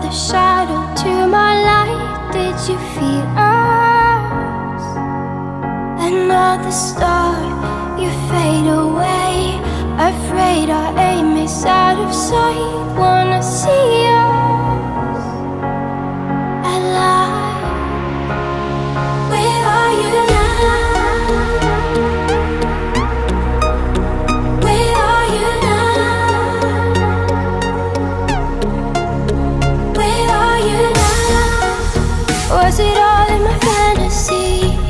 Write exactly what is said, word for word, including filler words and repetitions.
the shadow to my light. Did you feel us? Another star, you fade away. Afraid our aim is out of sight. Wanna see us alive. Where are you now? Where are you now? Where are you now? Was it all in my fantasy?